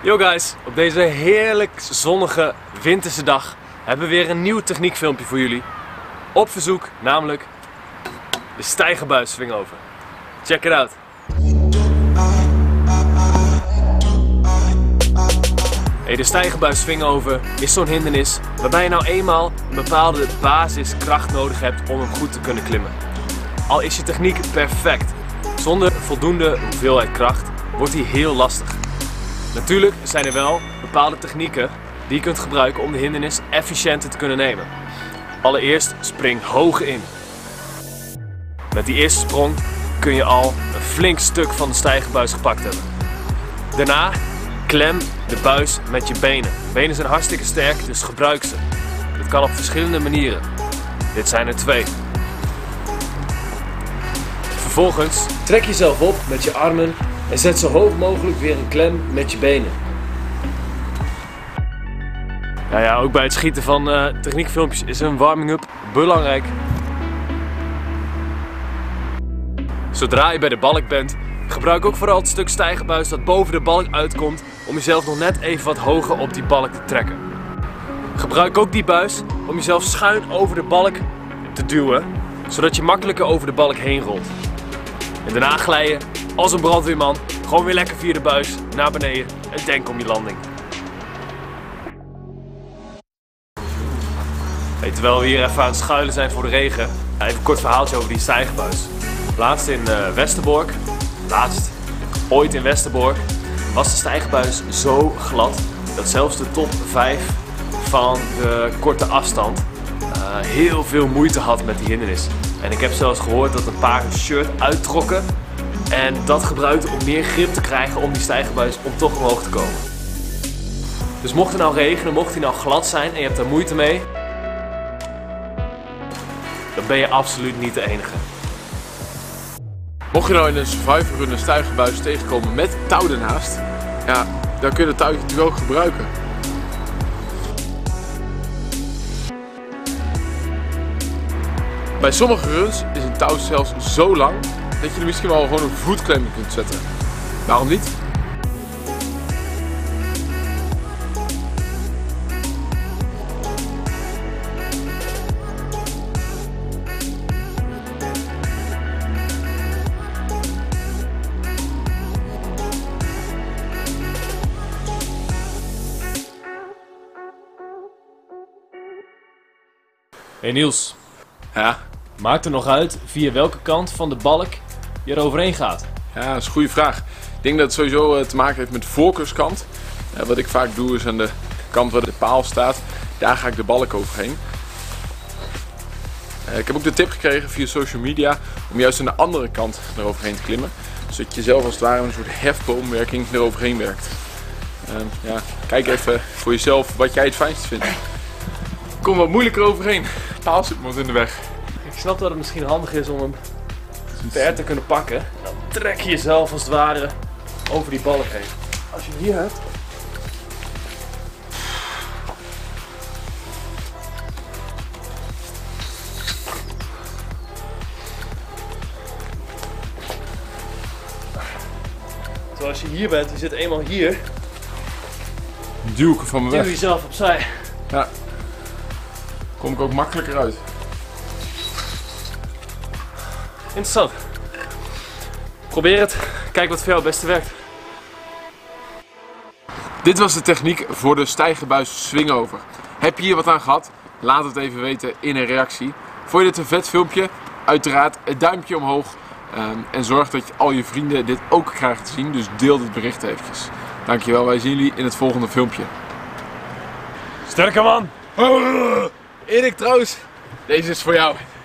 Yo guys, op deze heerlijk zonnige winterse dag hebben we weer een nieuw techniekfilmpje voor jullie. Op verzoek, namelijk de stijgerbuis swingover. Check it out. De stijgerbuis swingover is zo'n hindernis waarbij je nou eenmaal een bepaalde basiskracht nodig hebt om hem goed te kunnen klimmen. Al is je techniek perfect, zonder voldoende hoeveelheid kracht wordt hij heel lastig. Natuurlijk zijn er wel bepaalde technieken die je kunt gebruiken om de hindernis efficiënter te kunnen nemen. Allereerst spring hoog in. Met die eerste sprong kun je al een flink stuk van de stijgerbuis gepakt hebben. Daarna klem de buis met je benen. Benen zijn hartstikke sterk, dus gebruik ze. Dit kan op verschillende manieren. Dit zijn er 2. Vervolgens trek jezelf op met je armen en zet zo hoog mogelijk weer een klem met je benen. Nou ja, ook bij het schieten van techniekfilmpjes is een warming-up belangrijk. Zodra je bij de balk bent, gebruik ook vooral het stuk stijgerbuis dat boven de balk uitkomt om jezelf nog net even wat hoger op die balk te trekken. Gebruik ook die buis om jezelf schuin over de balk te duwen, zodat je makkelijker over de balk heen rolt. En daarna glij je als een brandweerman gewoon weer lekker via de buis naar beneden en denk om je landing. Terwijl we hier even aan het schuilen zijn voor de regen, even een kort verhaaltje over die stijgerbuis. Laatst in Westerbork, ooit in Westerbork, was de stijgerbuis zo glad dat zelfs de top 5 van de korte afstand heel veel moeite had met die hindernis. En ik heb zelfs gehoord dat een paar hun shirt uittrokken en dat gebruikten om meer grip te krijgen om die stijgerbuis om toch omhoog te komen. Dus mocht het nou regenen, mocht hij nou glad zijn en je hebt daar moeite mee, dan ben je absoluut niet de enige. Mocht je nou in een survivor run een stijgerbuis tegenkomen met touw ernaast, ja, dan kun je het touwtje natuurlijk ook gebruiken. Bij sommige runs is een touw zelfs zo lang dat je er misschien wel gewoon een voetklem in kunt zetten. Waarom niet? Hey Niels, Ja, maakt er nog uit via welke kant van de balk je er overheen gaat? ja, dat is een goede vraag. Ik denk dat het sowieso te maken heeft met de voorkeurskant. Wat ik vaak doe is aan de kant waar de paal staat, daar ga ik de balk overheen. Ik heb ook de tip gekregen via social media om juist aan de andere kant eroverheen te klimmen. Zodat je zelf als het ware een soort hefboomwerking eroverheen werkt. Ja, kijk even voor jezelf wat jij het fijnst vindt. Kom wat moeilijker overheen. De paal zit me in de weg. Ik snap dat het misschien handig is om hem ver te kunnen pakken. Dan trek je jezelf als het ware over die balk heen. Als je hem hier hebt. Zoals je hier bent, je zit eenmaal hier. Duw ik er van me Duw weg. jezelf opzij. Ja. Kom ik ook makkelijker uit. Interessant. Probeer het. Kijk wat voor jou het beste werkt. Dit was de techniek voor de stijgerbuis swingover. Heb je hier wat aan gehad? Laat het even weten in een reactie. Vond je dit een vet filmpje? Uiteraard het duimpje omhoog. En zorg dat al je vrienden dit ook krijgen te zien. Dus deel dit bericht eventjes. Dankjewel, wij zien jullie in het volgende filmpje. Sterke man! Erik Troost, deze is voor jou.